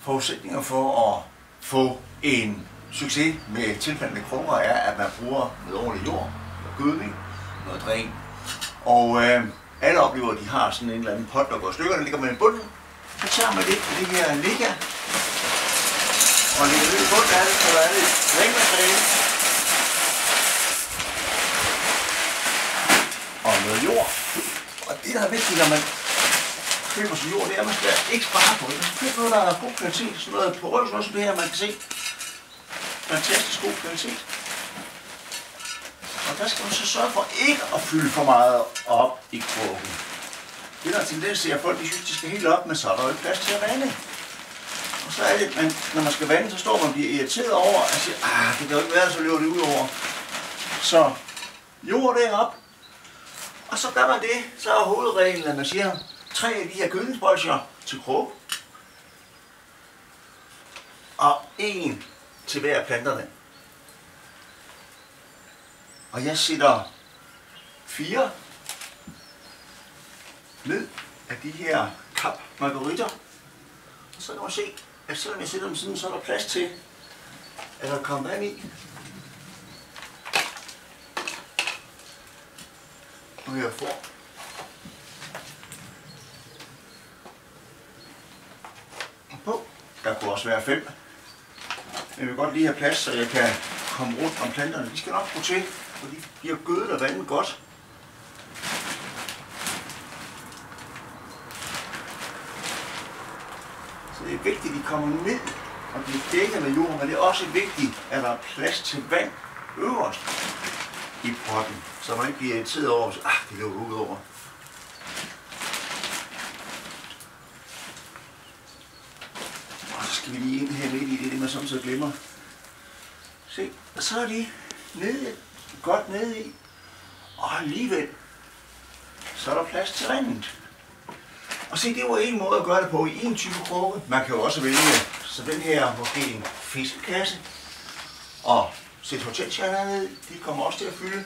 Forudsætninger for at få en succes med tilplantede krukker er, at man bruger noget ordentlig jord, noget gødning, noget dræn. Og alle oplever, at de har sådan en eller anden pot, der går i stykker, der ligger med i bunden. Så tager man lidt af det her ligger, og lægger det i bunden af det, så der er lidt drænmateriale. Og noget jord. Og det, der er vigtigt, når man køber sig jord, det er, at man skal ikke spare på det. Man skal købe noget, der er god kvalitet. Sådan noget porøs, noget som det her, man kan se. Fantastisk god kvalitet. Og der skal man så sørge for ikke at fylde for meget op i krukken. Det der er tendens til, at folk de synes, de skal helt op, men så er der jo ikke plads til at vande. Og så er det, når man skal vande, så står man og bliver irriteret over, og siger, det kan jo ikke være, så løber det ud over. Så jord derop. Og så gør man det, så er hovedreglen, at man siger 3 af de her gødningsbolcher til krog. Og 1 til hver af planterne. Og jeg sætter 4 ned af de her kap margaritter. Og så kan man se, at selvom jeg sætter dem sådan, så er der plads til, at der kommer vand i. Og jeg får på. Der kunne også være 5. Jeg vil godt lige have plads, så jeg kan komme rundt om planterne. De skal nok gå til, for de bliver gødet og vandet godt. Så det er vigtigt, at de kommer ned og bliver dækket med jorden, men det er også vigtigt, at der er plads til vand øverst i potten, så man ikke bliver irriteret over, at det løber ud over. Og så skal vi lige ind her midt i det, man samtidig glemmer. Se, og så er de nede, godt nede i, og alligevel, så er der plads til vandet. Og se, det var en måde at gøre det på i en type krukke. Man kan jo også vælge, så den her måske en fiskekasse, og sætte hotelstjerner ned, de kommer også til at fylde.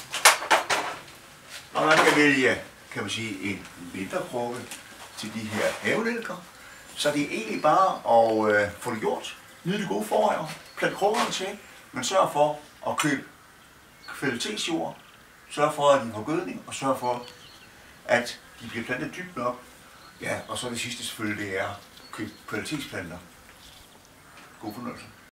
Og man kan vælge, kan man sige, en mindre krukke til de her havelilker. Så det er egentlig bare at få det gjort. Nyde det gode forår, plant krukkerne til, men sørg for at købe kvalitetsjord. Sørg for, at de får gødning, og sørg for, at de bliver plantet dybt nok. Ja, og så det sidste selvfølgelig, det er at købe kvalitetsplanter. God fornøjelse.